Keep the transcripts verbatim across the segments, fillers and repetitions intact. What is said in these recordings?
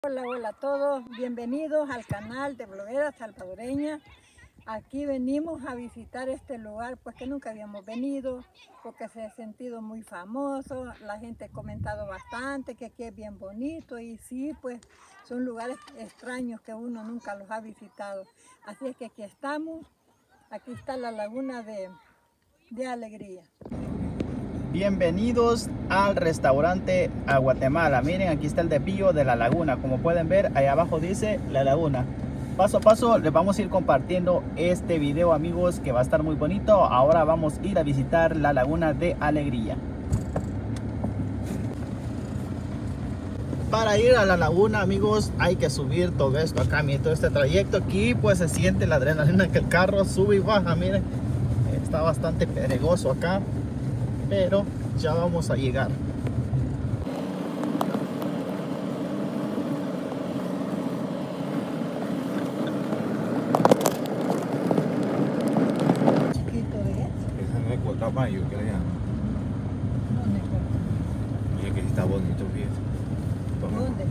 Hola, hola a todos, bienvenidos al canal de Bloguera Salvadoreña. Aquí venimos a visitar este lugar, pues que nunca habíamos venido, porque se ha sentido muy famoso, la gente ha comentado bastante que aquí es bien bonito y sí, pues son lugares extraños que uno nunca los ha visitado. Así es que aquí estamos, aquí está la laguna de, de Alegría. Bienvenidos al restaurante a Guatemala. Miren, aquí está el desvío de la laguna. Como pueden ver, ahí abajo dice la laguna. Paso a paso les vamos a ir compartiendo este video, amigos, que va a estar muy bonito. Ahora vamos a ir a visitar la laguna de Alegría. Para ir a la laguna, amigos, hay que subir todo esto acá. Miren, todo este trayecto aquí, pues se siente la adrenalina que el carro sube y baja. Miren, está bastante pedregoso acá, pero ya vamos a llegar. Chiquito de eso. Esa no es Cotapayo, que le llaman. ¿Dónde fue? Mira que sí está bonito, fíjate. Toma. ¿Dónde?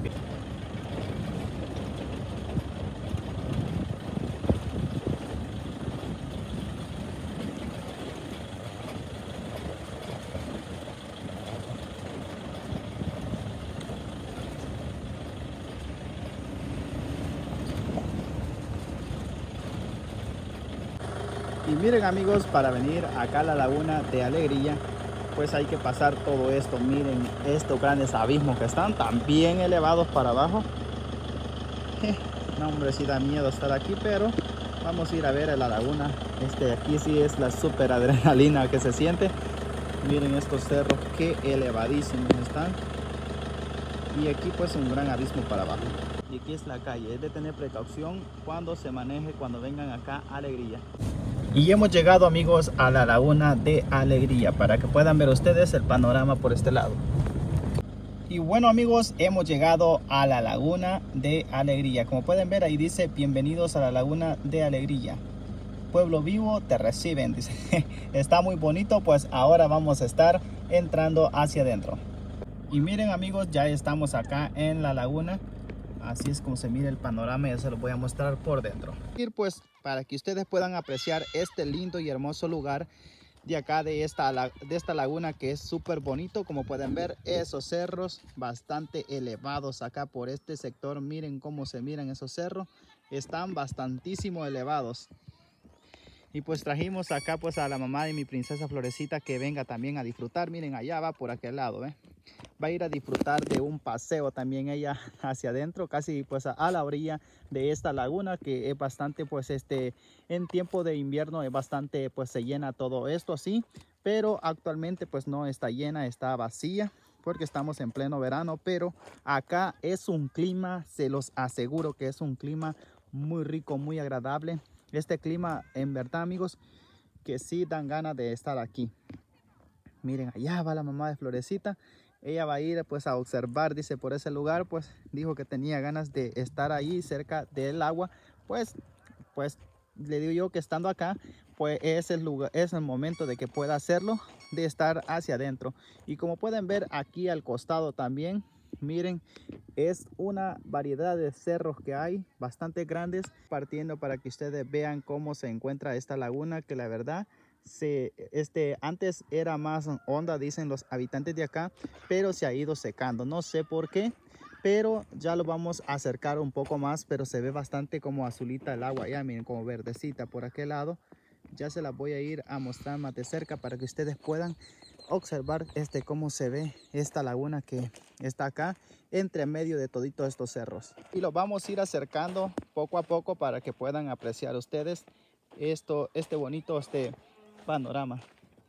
Y miren, amigos, para venir acá a la laguna de Alegría, pues hay que pasar todo esto. Miren estos grandes abismos que están tan bien elevados para abajo. Eh, no, hombre, sí da miedo estar aquí, pero vamos a ir a ver a la laguna. Este de aquí sí es la super adrenalina que se siente. Miren estos cerros, qué elevadísimos están. Y aquí pues un gran abismo para abajo. Y aquí es la calle, es de tener precaución cuando se maneje, cuando vengan acá a Alegría. Y hemos llegado, amigos, a la laguna de Alegría para que puedan ver ustedes el panorama por este lado. Y bueno, amigos, hemos llegado a la laguna de Alegría. Como pueden ver, ahí dice bienvenidos a la laguna de Alegría. Pueblo vivo te reciben, dice. Está muy bonito, pues ahora vamos a estar entrando hacia adentro. Y miren, amigos, ya estamos acá en la laguna. Así es como se mira el panorama, ya se lo voy a mostrar por dentro. Pues para que ustedes puedan apreciar este lindo y hermoso lugar de acá de esta, de esta laguna, que es súper bonito. Como pueden ver, esos cerros bastante elevados acá por este sector. Miren cómo se miran esos cerros, están bastantísimo elevados. Y pues trajimos acá pues a la mamá de mi princesa Florecita que venga también a disfrutar. Miren, allá va por aquel lado, ¿eh? Va a ir a disfrutar de un paseo también ella hacia adentro, casi pues a, a la orilla de esta laguna, que es bastante pues este en tiempo de invierno es bastante pues se llena todo esto así, pero actualmente pues no está llena, está vacía porque estamos en pleno verano. Pero acá es un clima, se los aseguro que es un clima muy rico, muy agradable. Este clima, en verdad, amigos, que sí dan ganas de estar aquí. Miren, allá va la mamá de Florecita. Ella va a ir pues a observar, dice, por ese lugar. Pues dijo que tenía ganas de estar ahí cerca del agua. Pues, pues le digo yo que estando acá, pues es el lugar, es el momento de que pueda hacerlo, de estar hacia adentro. Y como pueden ver aquí al costado también, miren, es una variedad de cerros que hay, bastante grandes, partiendo para que ustedes vean cómo se encuentra esta laguna, que la verdad, se, este, antes era más honda, dicen los habitantes de acá, pero se ha ido secando, no sé por qué, pero ya lo vamos a acercar un poco más. Pero se ve bastante como azulita el agua, ya miren, como verdecita por aquel lado. Ya se las voy a ir a mostrar más de cerca para que ustedes puedan observar este cómo se ve esta laguna que está acá entre medio de toditos estos cerros. Y lo vamos a ir acercando poco a poco para que puedan apreciar ustedes esto, este bonito este panorama.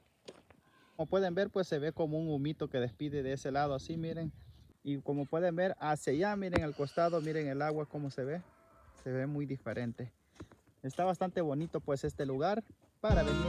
Como pueden ver, pues se ve como un humito que despide de ese lado así, miren. Y como pueden ver hacia allá, miren al costado, miren el agua como se ve, se ve muy diferente. Está bastante bonito pues este lugar para venir.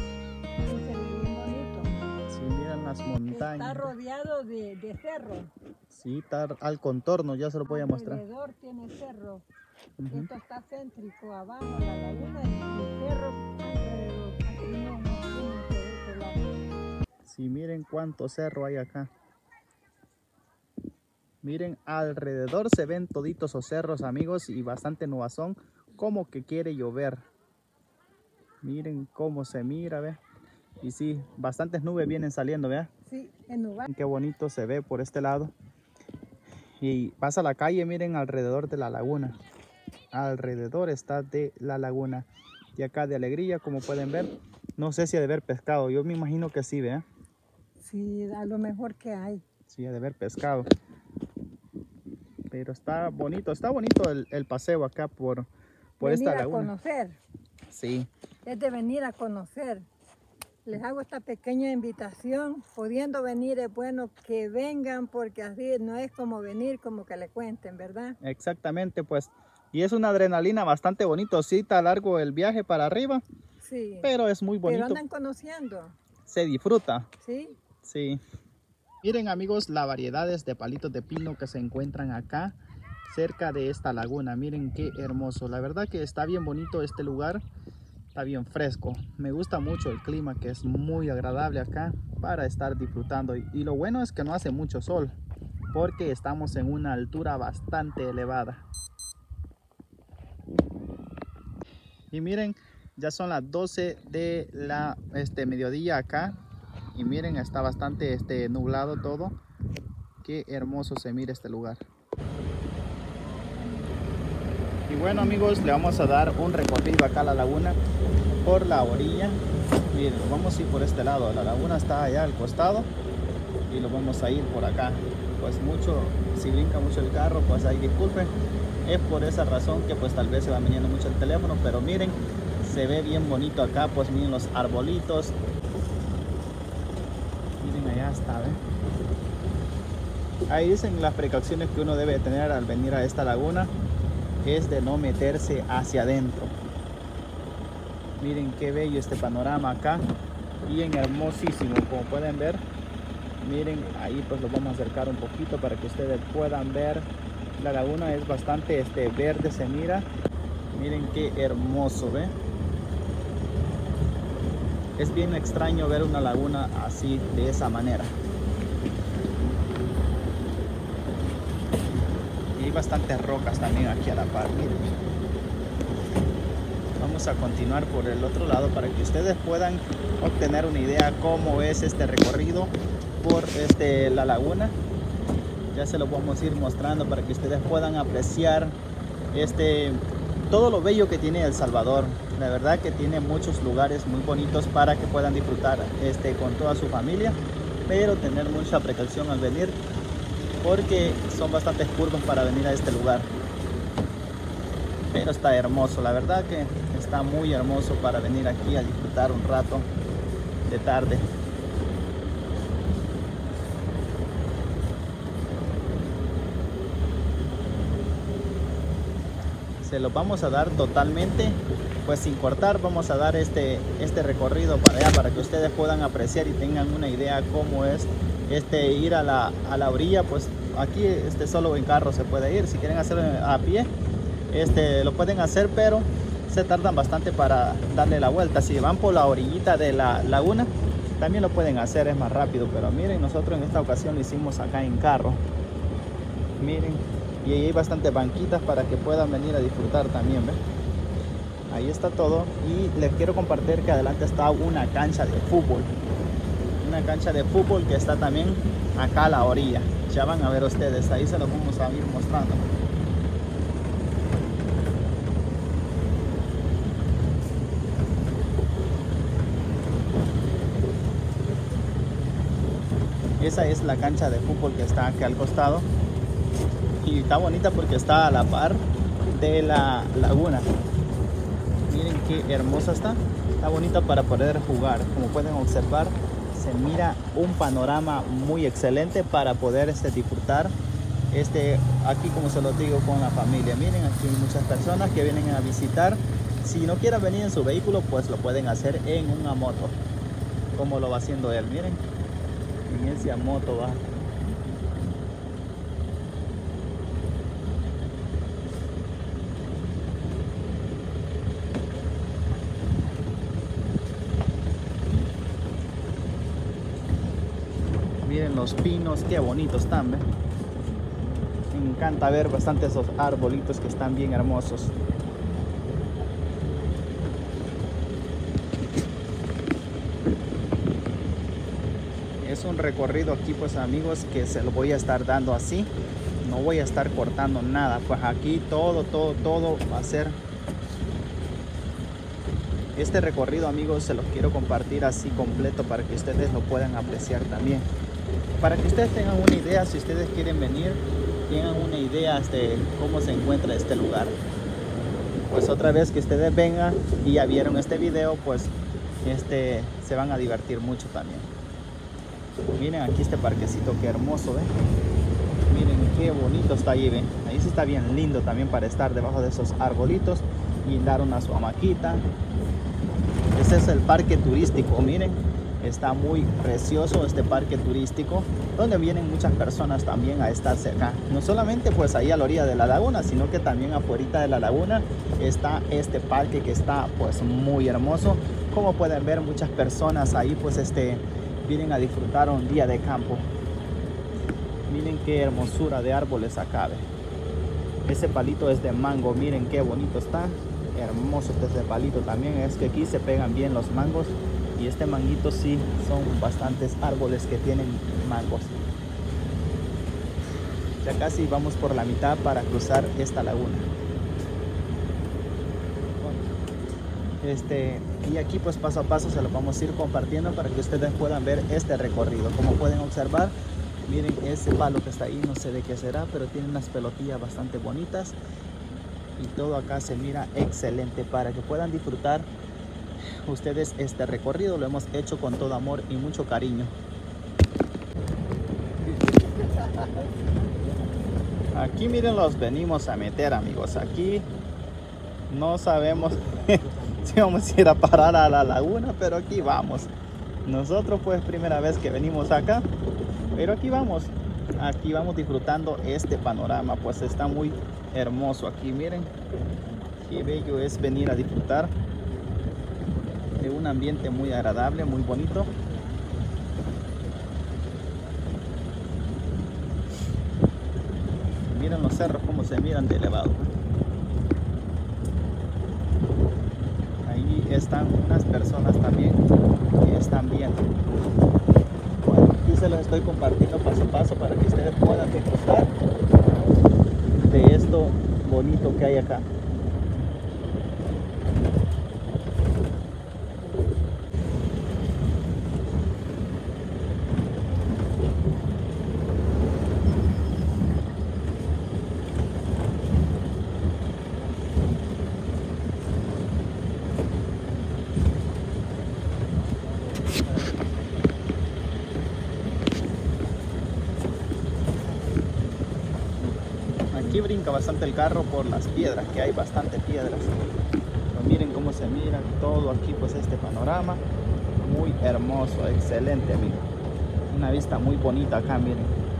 Sí, miren las montañas. Está rodeado de, de cerros. Sí, está al contorno, ya se lo voy a mostrar. Alrededor tiene cerro. Uh-huh. Esto está céntrico, abajo la laguna y cerros alrededor. Aquí no, no tiene por ese lado. Sí, miren cuánto cerro hay acá. Miren, alrededor se ven toditos los cerros, amigos, y bastante nubazón, como que quiere llover. Miren cómo se mira, ¿ve? Y sí, bastantes nubes vienen saliendo, ¿ve? Sí, en nubes. Qué bonito se ve por este lado. Y pasa la calle, miren, alrededor de la laguna. Alrededor está de la laguna. Y acá de Alegría, como pueden ver, no sé si ha de haber pescado. Yo me imagino que sí, ¿ve? Sí, a lo mejor que hay. Sí, ha de haber pescado. Pero está bonito, está bonito el, el paseo acá por, por venir esta laguna. a conocer. Sí. Es de venir a conocer. Les hago esta pequeña invitación. Pudiendo venir es bueno que vengan porque así no es como venir, como que le cuenten, ¿verdad? Exactamente, pues. Y es una adrenalina bastante bonito. Sí, está largo el viaje para arriba, Sí. pero es muy bonito. Pero andan conociendo. Se disfruta. Sí. Sí. Miren, amigos, las variedades de palitos de pino que se encuentran acá cerca de esta laguna. Miren qué hermoso. La verdad que está bien bonito este lugar. Está bien fresco. Me gusta mucho el clima, que es muy agradable acá para estar disfrutando. Y, y lo bueno es que no hace mucho sol, porque estamos en una altura bastante elevada. Y miren, ya son las doce de la este, mediodía acá. Y miren, está bastante este, nublado todo. Qué hermoso se mira este lugar. Y bueno, amigos, le vamos a dar un recorrido acá a la laguna por la orilla. Miren, vamos a ir por este lado. La laguna está allá al costado y lo vamos a ir por acá. Pues mucho, si brinca mucho el carro, pues ahí disculpen. Es por esa razón que pues tal vez se va viniendo mucho el teléfono, pero miren, se ve bien bonito acá. Pues miren los arbolitos. Miren, allá está, ¿ven? Ahí dicen las precauciones que uno debe tener al venir a esta laguna es de no meterse hacia adentro. Miren qué bello este panorama acá, bien hermosísimo, como pueden ver. Miren, ahí pues lo vamos a acercar un poquito para que ustedes puedan ver. La laguna es bastante este, verde, se mira. Miren qué hermoso, ¿ve? Es bien extraño ver una laguna así, de esa manera. Y hay bastantes rocas también aquí a la par, miren. Vamos a continuar por el otro lado para que ustedes puedan obtener una idea cómo es este recorrido por este, la laguna. Ya se lo vamos a ir mostrando para que ustedes puedan apreciar este, todo lo bello que tiene El Salvador. La verdad que tiene muchos lugares muy bonitos para que puedan disfrutar este, con toda su familia, pero tener mucha precaución al venir porque son bastantes curvas para venir a este lugar. Pero está hermoso, la verdad que está muy hermoso para venir aquí a disfrutar un rato de tarde. Se los vamos a dar totalmente, pues sin cortar, vamos a dar este, este recorrido para allá para que ustedes puedan apreciar y tengan una idea cómo es este, ir a la, a la orilla. Pues aquí este, solo en carro se puede ir, si quieren hacerlo a pie este, lo pueden hacer, pero se tardan bastante para darle la vuelta. Si van por la orillita de la laguna también lo pueden hacer, es más rápido, pero miren, nosotros en esta ocasión lo hicimos acá en carro. Miren, y ahí hay bastantes banquitas para que puedan venir a disfrutar también, ¿ven? Ahí está todo. Y les quiero compartir que adelante está una cancha de fútbol, una cancha de fútbol que está también acá a la orilla. Ya van a ver ustedes, ahí se los vamos a ir mostrando. Esa es la cancha de fútbol que está aquí al costado. Y está bonita porque está a la par de la laguna. Miren qué hermosa está. Está bonita para poder jugar. Como pueden observar, se mira un panorama muy excelente para poder este, disfrutar este, aquí, como se los digo, con la familia. Miren, aquí hay muchas personas que vienen a visitar. Si no quieren venir en su vehículo, pues lo pueden hacer en una moto, como lo va haciendo él. Miren, en esa moto va. Miren los pinos, qué bonitos están, ¿ven? encanta ver bastante esos arbolitos que están bien hermosos. Es un recorrido aquí pues amigos que se lo voy a estar dando así. No voy a estar cortando nada, pues aquí todo, todo, todo va a ser. Este recorrido amigos se los quiero compartir así completo para que ustedes lo puedan apreciar también. Para que ustedes tengan una idea, si ustedes quieren venir, tengan una idea de cómo se encuentra este lugar. Pues otra vez que ustedes vengan y ya vieron este video, pues este, se van a divertir mucho también. Miren aquí este parquecito, qué hermoso, ¿ven? Miren qué bonito está ahí, ¿ven? Ahí sí está bien lindo también para estar debajo de esos arbolitos y dar una su hamaquita. Este es el parque turístico, miren. Está muy precioso este parque turístico, donde vienen muchas personas también a estarse acá. No solamente pues ahí a la orilla de la laguna, sino que también afuera de la laguna está este parque que está pues muy hermoso. Como pueden ver, muchas personas ahí pues este vienen a disfrutar un día de campo. Miren qué hermosura de árboles acá, ¿ve? Ese palito es de mango, miren qué bonito está. Hermoso este palito también. Es que aquí se pegan bien los mangos. Y este manguito sí son bastantes árboles que tienen mangos. Ya casi vamos por la mitad para cruzar esta laguna. Este, y aquí pues paso a paso se lo vamos a ir compartiendo para que ustedes puedan ver este recorrido. Como pueden observar, miren ese palo que está ahí, no sé de qué será, pero tiene unas pelotillas bastante bonitas. Y todo acá se mira excelente para que puedan disfrutar ustedes este recorrido. Lo hemos hecho con todo amor y mucho cariño. Aquí miren, los venimos a meter amigos. Aquí no sabemos si vamos a ir a parar a la laguna, pero aquí vamos. Nosotros pues primera vez que venimos acá, pero aquí vamos. Aquí vamos disfrutando este panorama, pues está muy hermoso aquí. Miren qué bello es venir a disfrutar de un ambiente muy agradable, muy bonito. Miren los cerros como se miran de elevado. Ahí están unas personas también que están viendo. Bueno, aquí se los estoy compartiendo paso a paso para que ustedes puedan disfrutar de esto bonito que hay acá. Aquí brinca bastante el carro por las piedras, que hay bastante piedras. Pero miren cómo se mira todo aquí, pues este panorama muy hermoso, excelente, amigo. Una vista muy bonita acá, miren.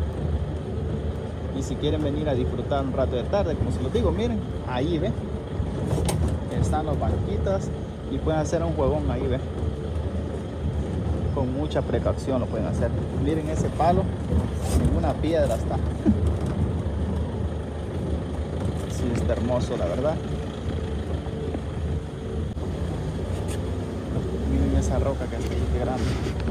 Y si quieren venir a disfrutar un rato de tarde, como se los digo, miren, ahí ven, están los banquitas y pueden hacer un juegón ahí, ven. Con mucha precaución lo pueden hacer. Miren ese palo, en una piedra está. Está hermoso, la verdad. Miren esa roca que está ahí, qué grande.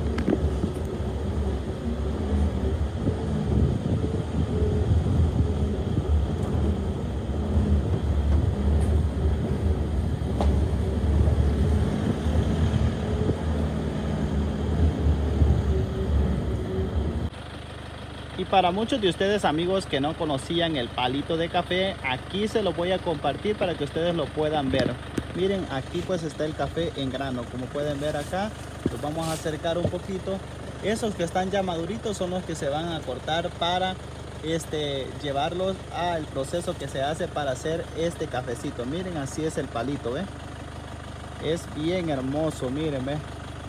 Y para muchos de ustedes amigos que no conocían el palito de café, aquí se lo voy a compartir para que ustedes lo puedan ver. Miren, aquí pues está el café en grano, como pueden ver acá. Los vamos a acercar un poquito. Esos que están ya maduritos son los que se van a cortar para este, llevarlos al proceso que se hace para hacer este cafecito. Miren, así es el palito, ¿ve? Es bien hermoso, miren, ¿ve?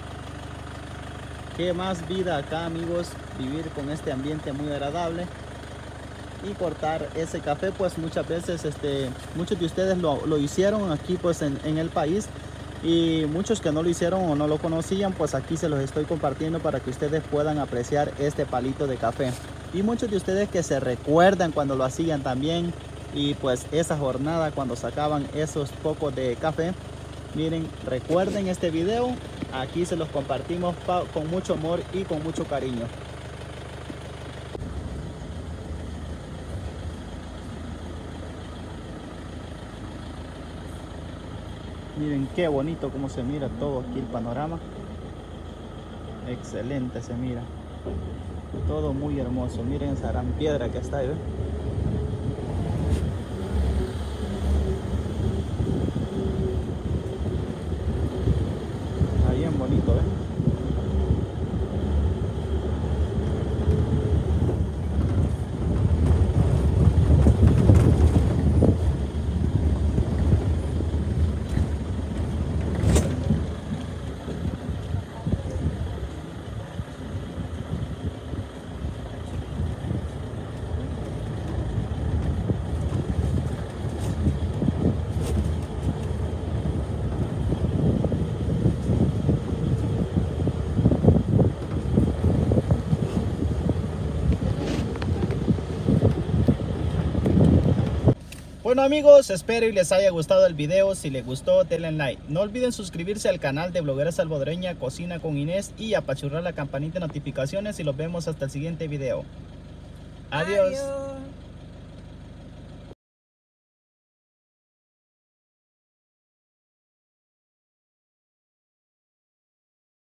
Qué más vida acá, amigos, vivir con este ambiente muy agradable y cortar ese café. Pues muchas veces este muchos de ustedes lo, lo hicieron aquí pues en, en el país, y muchos que no lo hicieron o no lo conocían, pues aquí se los estoy compartiendo para que ustedes puedan apreciar este palito de café. Y muchos de ustedes que se recuerdan cuando lo hacían también, y pues esa jornada cuando sacaban esos pocos de café, miren, recuerden este video, aquí se los compartimos con mucho amor y con mucho cariño. Miren qué bonito como se mira todo aquí el panorama. Excelente se mira. Todo muy hermoso. Miren esa gran piedra que está ahí, ¿ven? Está bien bonito, ¿ven? Bueno amigos, espero y les haya gustado el video. Si les gustó, denle like. No olviden suscribirse al canal de Bloguera Salvadoreña Cocina con Inés y apachurrar la campanita de notificaciones y los vemos hasta el siguiente video. Adiós. Adiós.